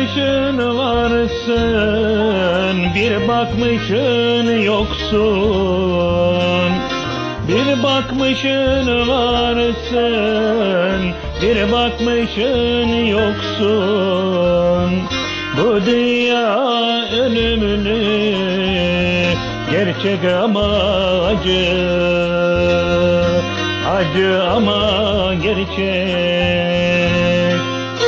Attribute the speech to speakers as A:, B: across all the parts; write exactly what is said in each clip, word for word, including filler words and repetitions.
A: bakmışın varsın, bir bakmışın yoksun. Bir bakmışın varsın, bir bakmışın yoksun. Bu dünya ölümlü, gerçek ama acı, acı ama gerçek.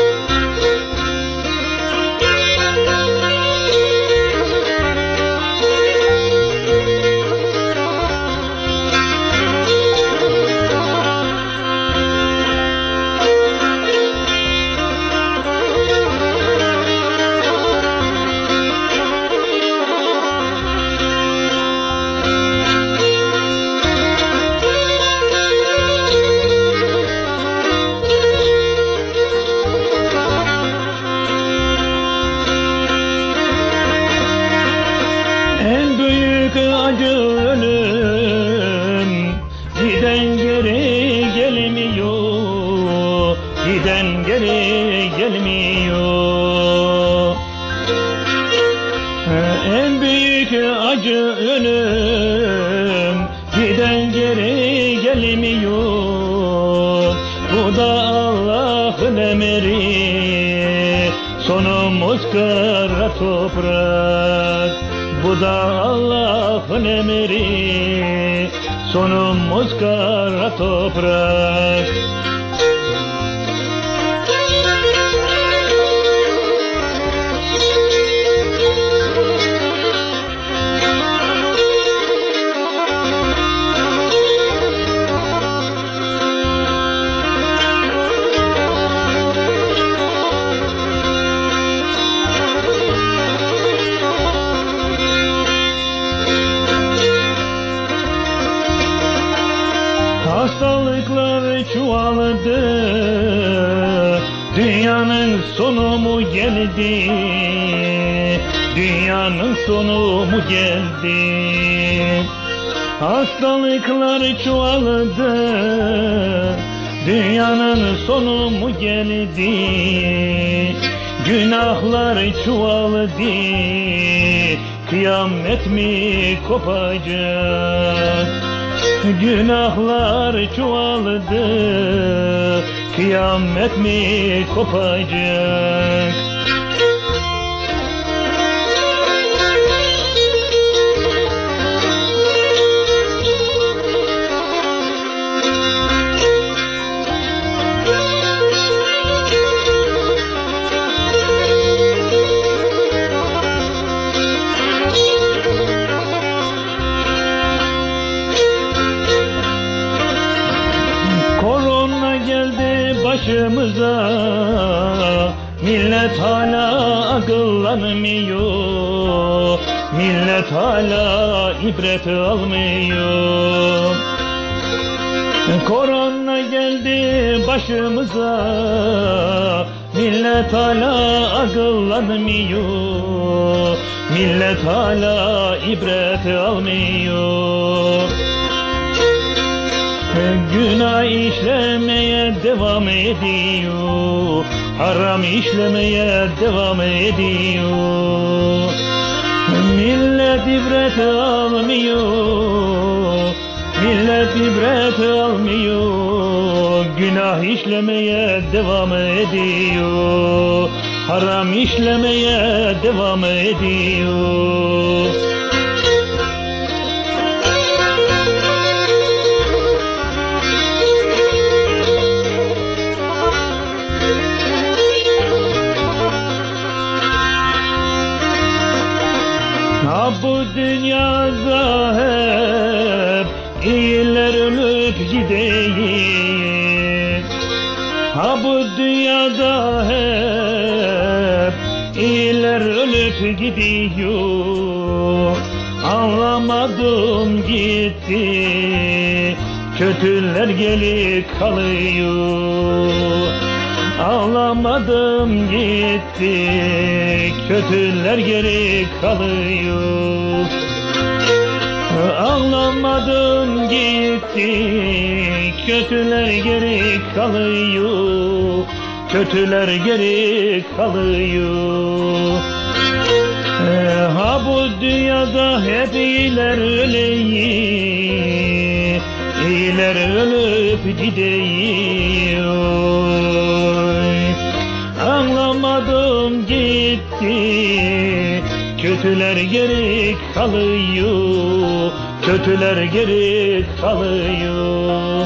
A: En büyük acı ölüm, giden geri gelmiyor, giden geri gelmiyor. En büyük acı ölüm, giden geri gelmiyor. Bu da Allah'ın emri, sonumuz kara toprak. Bu da Allah'ın emri, sonumuz kara toprak. Hastalıklar çoğaldı, dünyanın sonu mu geldi? Dünyanın sonu mu geldi? Hastalıklar çoğaldı, dünyanın sonu mu geldi? Günahlar çoğaldı, kıyamet mi kopacak? Günahlar çoğaldı, kıyamet mi kopacak? Başımıza millet hala akıllanmıyor, millet hala ibret almıyor. Korona geldi başımıza, millet hala akıllanmıyor, millet hala ibret almıyor. Günah işlemeye devam ediyor, haram işlemeye devam ediyor. Millet ibret almıyor, millet ibret almıyor. Günah işlemeye devam ediyor, haram işlemeye devam ediyor. Ha bu dünyada hep iyiler ölüp gideyim. Ha bu dünyada hep iyiler ölüp gidiyor. Anlamadım gitti, kötüler gelip kalıyor. Ağlamadım gitti, kötüler geri kalıyor. Ağlamadım gitti, kötüler geri kalıyor. kötüler geri kalıyor. E, ha bu dünyada hep iyiler öleyim, iyiler ölüp gidiyor. Anlamadım gitti, kötüler geri kalıyor, kötüler geri kalıyor.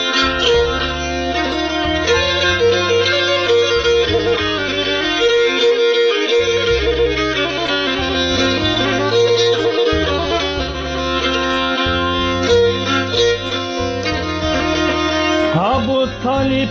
A: Ha bu Talip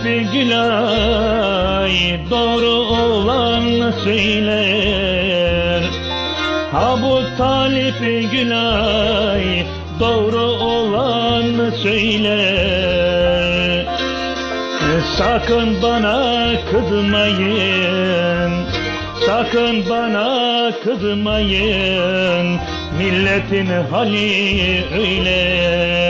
A: Gülay doğru olan söyler. Ha bu Talip Gülay doğru olan söyler. Sakın bana kızmayın, sakın bana kızmayın, milletin hali öyle.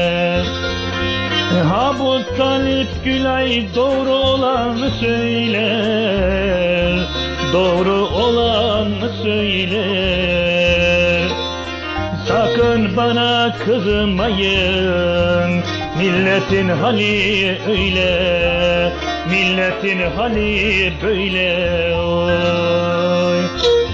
A: Ha bu Talip Gülay doğru olanı söyler, doğru olanı söyler. Sakın bana kızmayın, milletin hali öyle, milletin hali böyle. Oy.